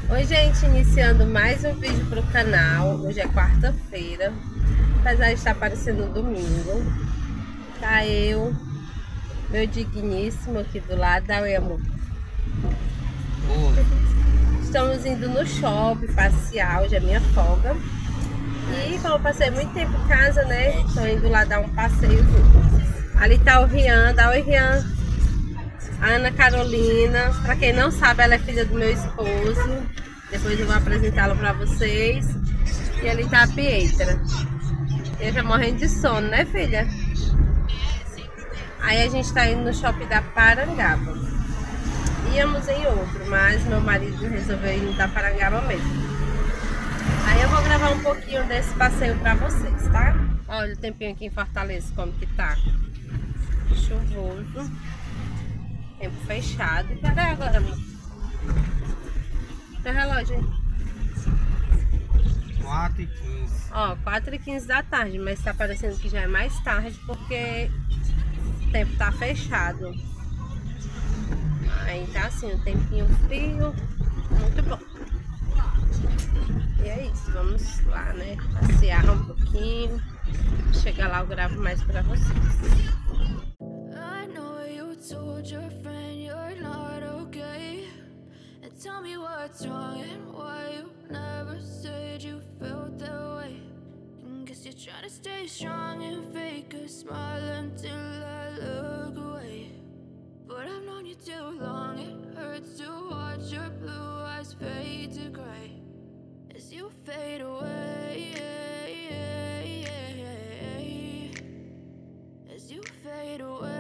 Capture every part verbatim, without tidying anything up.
Oi gente, iniciando mais um vídeo para o canal. Hoje é quarta-feira, apesar de estar parecendo domingo. Tá eu, meu digníssimo aqui do lado. Dá oi, amor. Oi. Estamos indo no shopping passear, hoje é minha folga. E como eu passei muito tempo em casa, né, estou indo lá dar um passeio. Ali tá o Rian, dá oi, Rian. A Ana Carolina, para quem não sabe, ela é filha do meu esposo. Depois eu vou apresentá-la para vocês. E ali tá a Pietra. Eu já morrendo de sono, né, filha? Aí a gente tá indo no shopping da Parangaba. Íamos em outro, mas meu marido resolveu ir no da Parangaba mesmo. Aí eu vou gravar um pouquinho desse passeio para vocês, tá? Olha o tempinho aqui em Fortaleza, como que tá. Chuvoso. Tempo fechado. Cadê agora, amor? Tem relógio aí? quatro e quinze. Ó, quatro e quinze da tarde, mas tá parecendo que já é mais tarde porque o tempo tá fechado. Aí tá assim, um tempinho frio, muito bom. E é isso, vamos lá, né? Passear um pouquinho. Chegar lá eu gravo mais pra vocês. Tell me what's wrong and why you never said you felt that way. And guess you're trying to stay strong and fake a smile until I look away. But I've known you too long, it hurts to watch your blue eyes fade to gray as you fade away, as you fade away.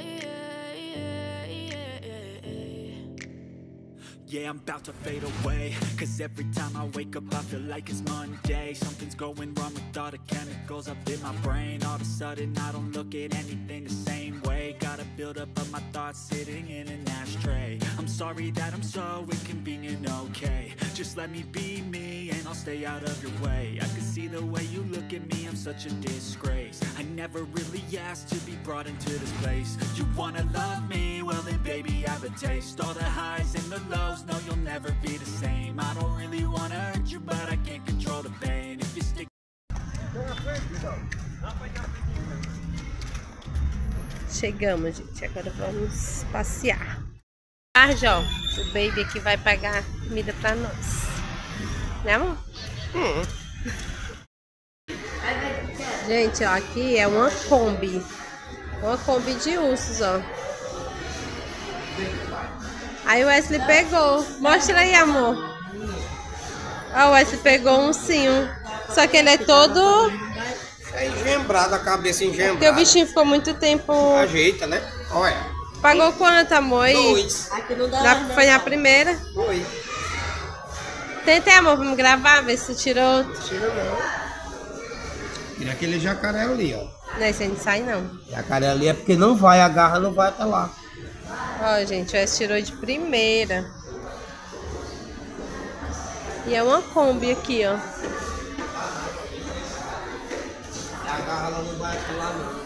Yeah, I'm about to fade away, cause every time I wake up I feel like it's Monday. Something's going wrong with all the chemicals up in my brain. All of a sudden I don't look at anything the same way. Gotta build up of my thoughts sitting in an ashtray. I'm sorry that I'm so inconvenient, okay. Just let me be me and I'll stay out of your way. I can see the way you look at me, I'm such a disgrace. I never really asked to be brought into this place. You wanna love me? Well then baby have a taste. All the highs and the lows, no, you'll never be the same. I don't really wanna hurt you, but I can't control the pain. If you stick. Chegamos, gente. Agora vamos passear. Tarde, ó. O baby aqui vai pagar comida pra nós. Né, amor? Hum. Gente, ó, aqui é uma Kombi. Uma Kombi de ursos, ó. Aí o Wesley pegou. Mostra aí, amor. Ó, o Wesley pegou um ursinho. Só que ele é todo... É engembrado, a cabeça engembrada. Porque o bichinho ficou muito tempo... Ajeita, né? Olha. Pagou quanto, amor? Dois. Aqui não dá nada. Foi na primeira? Foi. Tentei, amor, pra me gravar, ver se tirou outro. Tira não. Tira aquele jacaré ali, ó. Não, esse aí não sai, não. Jacaré ali é porque não vai, a garra não vai até lá. Ó, gente, o S tirou de primeira. E é uma Kombi aqui, ó. A garra ela não vai até lá, não.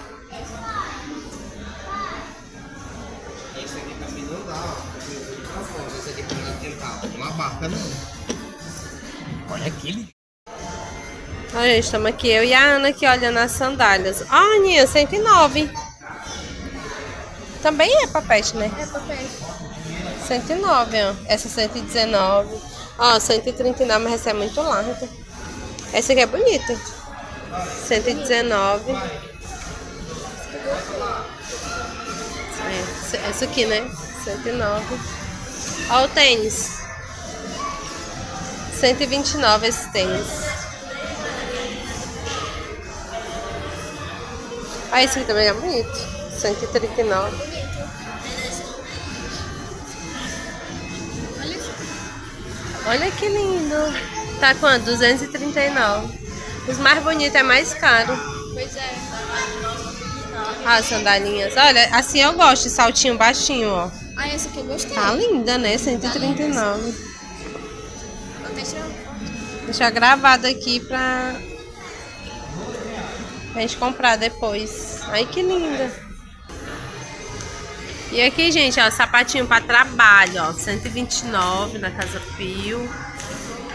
Esse aqui também não dá, ó. Esse aqui também não tentar. Uma barca não. Olha aquele. Olha, gente, estamos aqui, eu e a Ana aqui olhando as sandálias. Ó, ah, Aninha, cento e nove. Também é papete, né? É papel. cento e nove, ó. Essa cento e dezenove. Ó, cento e trinta e nove, mas essa é muito larga. Essa aqui é bonita. cento e dezenove. É, essa aqui, né? cento e nove. Ó o tênis. cento e vinte e nove esse tênis. Ah, esse aqui também é bonito. cento e trinta e nove. Olha que lindo. Tá quanto? duzentos e trinta e nove. Os mais bonitos é mais caro. Pois é. Ah, as sandalinhas. Olha, assim eu gosto de saltinho baixinho, ó. Ah, essa aqui eu gostei. Tá linda, né? cento e trinta e nove. Vou até tirar uma foto. Deixar gravado aqui pra... pra gente comprar depois. Ai, que linda. E aqui, gente, ó, sapatinho para trabalho, ó, cento e vinte e nove na Casa Pio.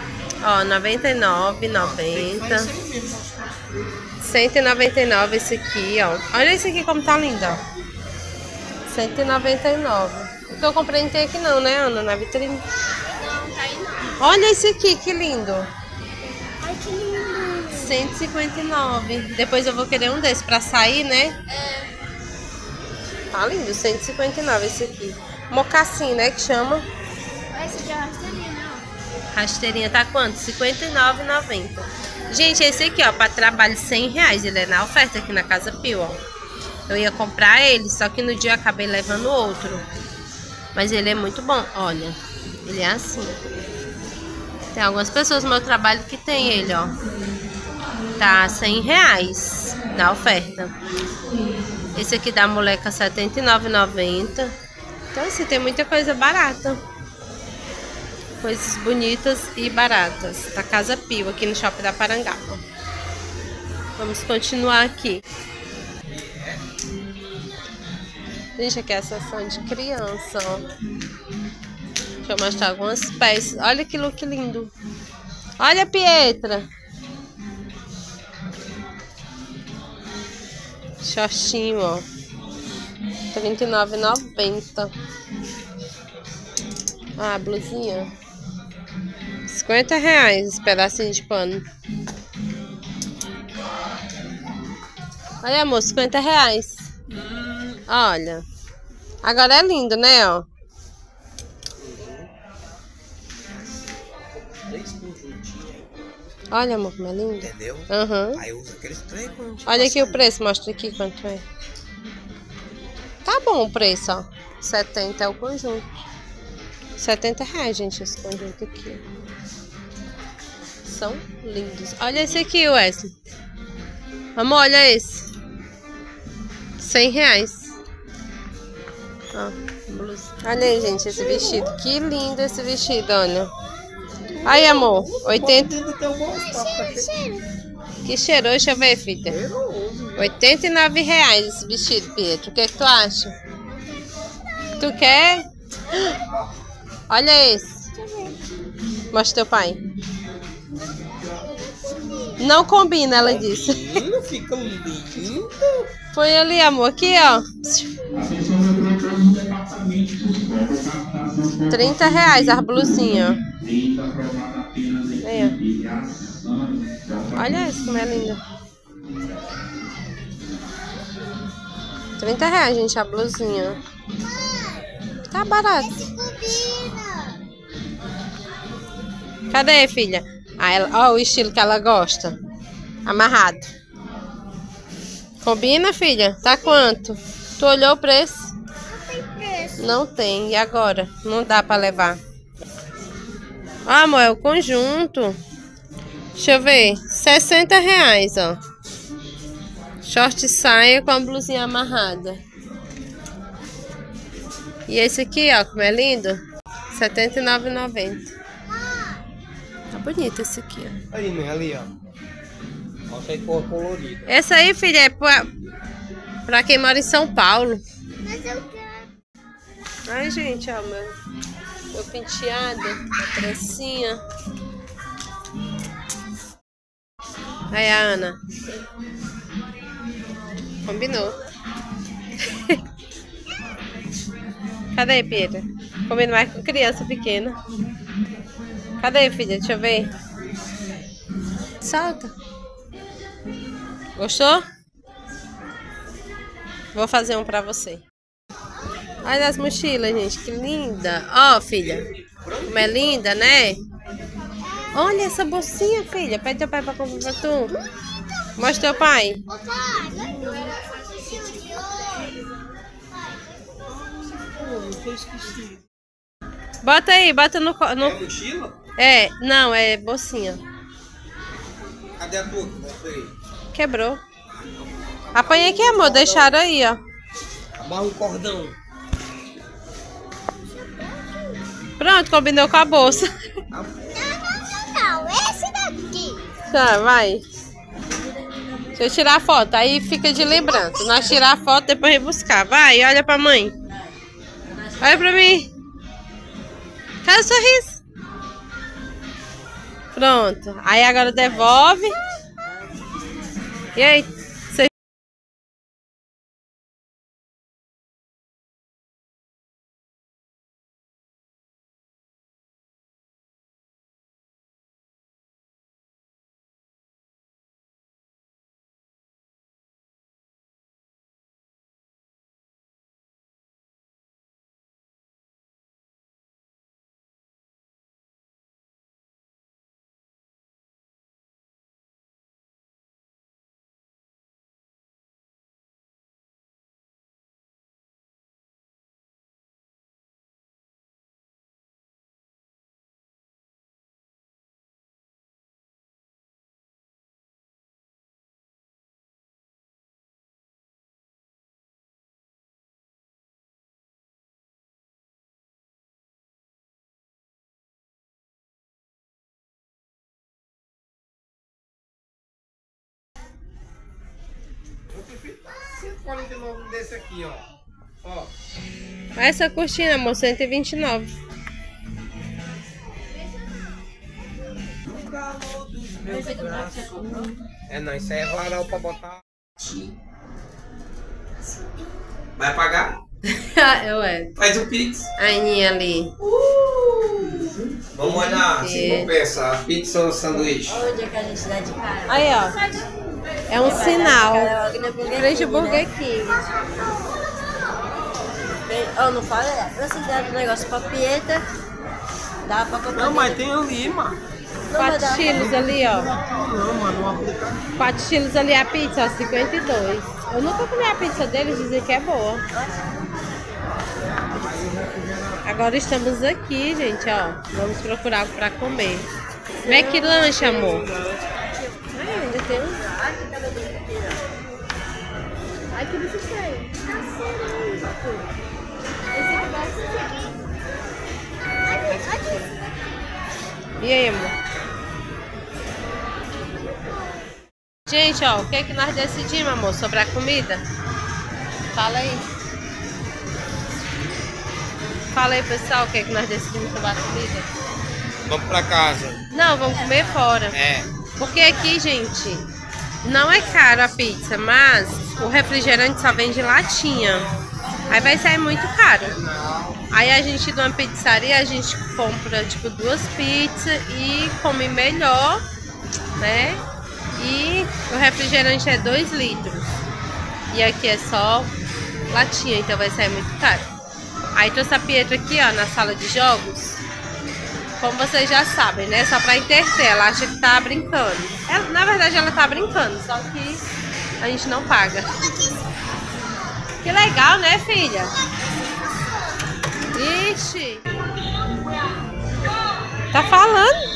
Ó, noventa e nove reais e noventa centavos. cento e noventa e nove reais esse aqui, ó. Olha esse aqui como tá lindo, ó. cento e noventa e nove reais. O que eu comprei não tem aqui não, né, Ana? Na vitrine. Não, tá aí não. Olha esse aqui, que lindo. Ai, que lindo. cento e cinquenta e nove reais. Depois eu vou querer um desse pra sair, né? É. Tá lindo, cento e cinquenta e nove reais esse aqui. Mocassim, né, que chama. Esse aqui é a rasteirinha, né? Rasteirinha tá quanto? cinquenta e nove reais e noventa centavos. Gente, esse aqui, ó, pra trabalho cem reais. Ele é na oferta aqui na Casa Pio, ó. Eu ia comprar ele, só que no dia eu acabei levando outro. Mas ele é muito bom, olha. Ele é assim. Tem algumas pessoas no meu trabalho que tem ele, ó. Tá cem reais na oferta. Esse aqui da moleca setenta e nove reais e noventa centavos. Então assim, tem muita coisa barata. Coisas bonitas e baratas. Da Casa Pio, aqui no Shopping da Parangaba. Vamos continuar aqui. Gente, aqui é a seção de criança, ó. Deixa eu mostrar algumas peças. Olha que look lindo. Olha a Pietra. Shortinho, ó. trinta e nove reais e noventa centavos. Ah, blusinha. cinquenta reais esse pedacinho de pano. Olha, amor, cinquenta reais. Olha. Agora é lindo, né, ó. Olha, amor, como é lindo. Entendeu? Uhum. Aí usa aqueles três. Olha aqui o preço, mostra aqui quanto é. Tá bom o preço, ó. setenta é o conjunto. setenta reais, gente, esse conjunto aqui. São lindos. Olha esse aqui, Wesley. Amor, olha esse. cem reais. Ó, blusa. Olha aí, gente, esse vestido. Que lindo esse vestido, olha. Aí, amor. oitenta. Que cheiro, deixa eu ver, filha. oitenta e nove reais esse vestido, Pietro. O que é que tu acha? Tu quer? Olha esse. Mostra teu pai. Não combina, ela disse. Lindo, fica lindo. Põe ali, amor. Aqui, ó. trinta reais as blusinhas. Aí, ó. Olha isso, como é linda. trinta reais, gente, a blusinha. Tá barato. Cadê, filha? Ah, ela, ó, o estilo que ela gosta. Amarrado. Combina, filha? Tá quanto? Tu olhou o preço? Não tem preço. Não tem. E agora? Não dá pra levar. Ah, amor, é o conjunto. Deixa eu ver. sessenta reais, ó. Short saia com a blusinha amarrada. E esse aqui, ó, como é lindo. setenta e nove reais e noventa centavos. Tá bonito esse aqui, ó. Aí, né? Ali, ó. Mostra aí cor colorida. Essa aí, filha, é pra, pra quem mora em São Paulo. Mas eu quero. Ai, gente, ó, meu, meu penteado, a trancinha. Aí, a Ana. Combinou. Cadê, Pietra? Combina mais com criança pequena. Cadê, filha? Deixa eu ver. Solta. Gostou? Vou fazer um pra você. Olha as mochilas, gente. Que linda. Ó, filha. Como é linda, né? Olha essa bolsinha, filha. Pede teu pai pra comprar pra tu. Mostra teu pai. Ô, pai, eu era fazer de hoje. Bota aí, bota no... no... É mochila? É, não, é bolsinha. Cadê a tua? Mostra aí. Quebrou. Apanha aqui, amor. Deixaram aí, ó. Amarra um cordão. Pronto, combinou com a bolsa. Não, não, não, não. Esse daqui. Tá, vai. Deixa eu tirar a foto. Aí fica de lembrança. Nós tirar a foto, depois rebuscar. Vai, olha pra mãe. Olha pra mim. Cadê o sorriso? Pronto. Aí agora devolve. E aí, você... cento e quarenta e nove desse aqui, ó. Ó. Essa cortina, amor, cento e vinte e nove. É não, isso aí é varal pra botar. Vai pagar? Eu é. Faz o Pix. A Aninha ali. Vamos olhar se compensa a pizza ou o sanduíche. Onde é que a gente dá de cara? Aí, ó. É um sinal. Frente Burger King. Eu não falei, vocês deram um negócio pra Pieta. Dá pra comprar. Não, mas tem ali, mano. quatro estilos ali, ó. Não, mano, um aplicativo. quatro estilos ali a pizza, ó, cinquenta e dois. Eu nunca comi a pizza deles, dizem que é boa. Agora estamos aqui, gente, ó. Vamos procurar algo pra comer. Mac lanche, amor. Ai, ainda tem um. Ai, que bicho feio. E aí, amor? Gente, ó, o que é que nós decidimos, amor, sobre a comida? Fala aí. Fala aí, pessoal, o que é que nós decidimos sobre a comida? Vamos pra casa. Não, vamos comer fora. É. Porque aqui, gente, não é caro a pizza, mas o refrigerante só vende latinha. Aí vai sair muito caro. Aí a gente, de uma pizzaria, a gente compra, tipo, duas pizzas e come melhor, né? E o refrigerante é dois litros. E aqui é só latinha, então vai sair muito caro. Aí trouxe a Pietra aqui, ó, na sala de jogos. Como vocês já sabem, né? Só pra entreter, ela acha que tá brincando. Ela, na verdade, ela tá brincando, só que a gente não paga. Que legal, né, filha? Ixi. Tá falando?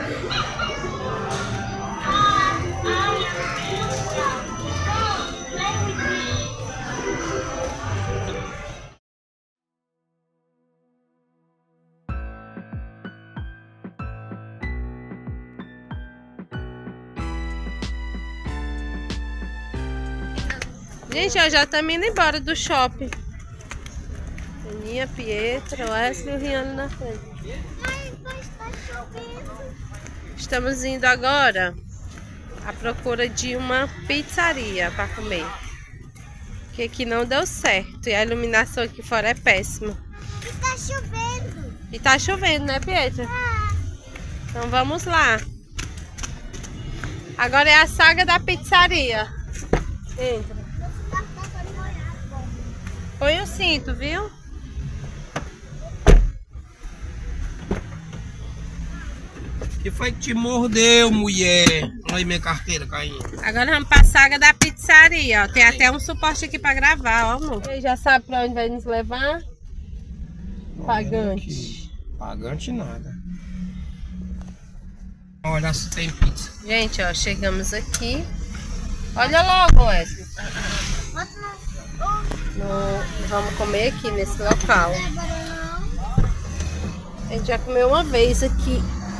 Gente, eu já estamos indo embora do shopping. Aninha, Pietra, Wesley e o Riano na frente. Estamos indo agora à procura de uma pizzaria para comer. Que aqui não deu certo e a iluminação aqui fora é péssima. E tá chovendo. E tá chovendo, né, Pietra? Ah. Então vamos lá. Agora é a saga da pizzaria. Entra. Põe o cinto, viu? Que foi que te mordeu, mulher? Olha aí minha carteira caindo. Agora vamos pra saga da pizzaria, ó. Tem até um suporte aqui pra gravar, ó, amor. Você já sabe pra onde vai nos levar? Pagante. Pagante nada. Olha se tem pizza. Gente, ó, chegamos aqui. Olha logo, Wesley. No, vamos comer aqui nesse local. A gente já comeu uma vez aqui.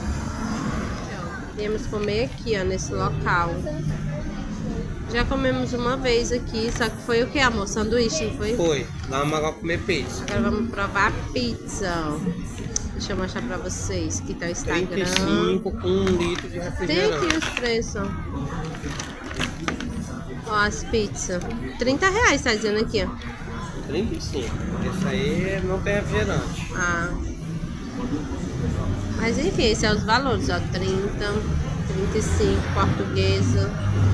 Viemos comer aqui, ó, nesse local. Já comemos uma vez aqui, só que foi o que, amor? Sanduíche, não foi? Foi. Vamos agora comer pizza. Agora vamos provar a pizza, ó. Deixa eu mostrar pra vocês que tá o Instagram. trinta e cinco com um litro de Tem refrigerante. aqui os preços, ó. Ó, as pizzas. trinta reais, tá dizendo aqui, ó. trinta e cinco. Esse aí não tem refrigerante. Ah. Mas enfim, esses são os valores, ó. trinta, trinta e cinco, portuguesa.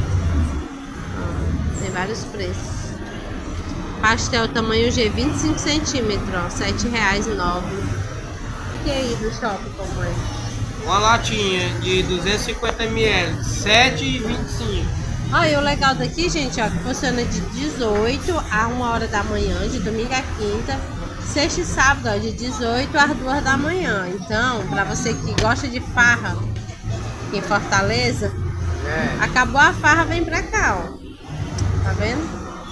Ó, tem vários preços. Pastel tamanho G, vinte e cinco centímetros, ó. sete reais e nove. Que aí do shopping, como é? Uma latinha de duzentos e cinquenta mililitros, sete reais e vinte e cinco. Ó, e o legal daqui, gente, ó, que funciona de dezoito a uma hora da manhã, de domingo a quinta, sexta e sábado, ó, de dezoito às duas da manhã. Então, pra você que gosta de farra aqui em Fortaleza, É. acabou a farra, vem pra cá, ó. Tá vendo?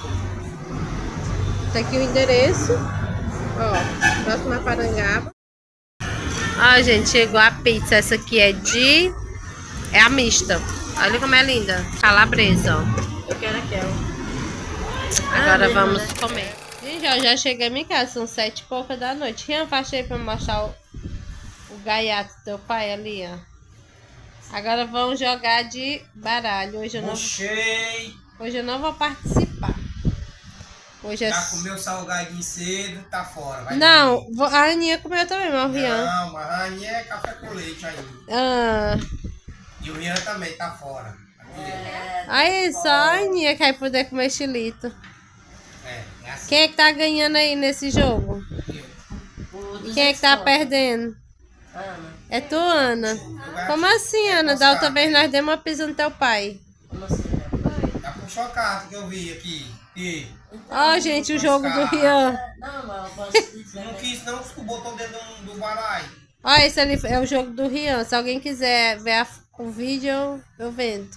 Tá aqui o endereço. Ó, próximo a Parangaba. Ó, gente, chegou a pizza. Essa aqui é de... É a mista. Olha como é linda. Calabresa, ó. Eu quero aquela. Agora Ah, vamos né? comer. Gente, ó, já chegamos em casa. São sete e pouca da noite. Rian, faixa aí pra mostrar o, o gaiato do teu pai ali, ó. Agora vamos jogar de baralho. Hoje eu não, Puxei. hoje eu não vou participar. Hoje é... Já comeu salgadinho cedo, tá fora. Vai Não, dormir. vou- a Aninha comeu também, mas o Rian... Não, mas a Aninha é café com leite ainda. Ah, E o Rian também tá fora. É, aí só a Aninha que vai poder comer chilito. É, é assim. Quem é que tá ganhando aí nesse jogo? o E quem é que tá duzentos perdendo? Ana, É tu, Ana. Como assim, Ana? Da outra vez nós demos uma pisa no teu pai. como assim? Tá puxou a carta que eu vi aqui. E Ó, gente, o jogo do Rian. Não, mas eu posso tu dizer. não quis não, que tu botou o dedo do, do baralho. Ó, esse ali é o jogo do Rian. Se alguém quiser ver a- o vídeo, eu, eu vendo.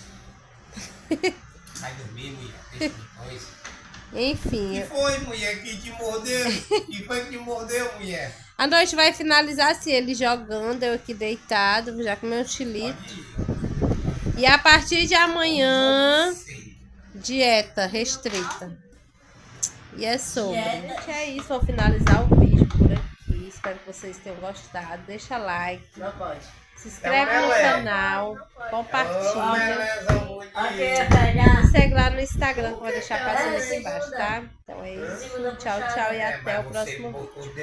Vai dormir, mulher. Deixa de coisa. Enfim, Que foi, mulher, que te mordeu? Que foi que te mordeu, mulher? a noite vai finalizar assim, ele jogando, eu aqui deitado, já comi um chilito. Pode ir. E a partir de amanhã, Sei. dieta restrita. E é sobre. Dieta. É isso, vou finalizar o vídeo por aqui. Espero que vocês tenham gostado. Deixa like, Não pode. se inscreve no canal, compartilha. Ok, pegar. Segue lá no Instagram que eu vou deixar passando aqui embaixo, tá? Então é isso. Tchau, tchau e até o próximo vídeo.